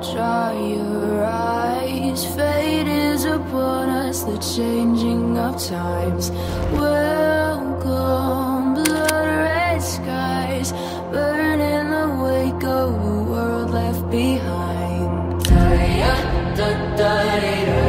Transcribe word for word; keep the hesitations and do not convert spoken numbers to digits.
Dry your eyes, fate is upon us, the changing of times. Welcome, blood red skies, burn in the wake of a world left behind. Da-da-da-da-da-da.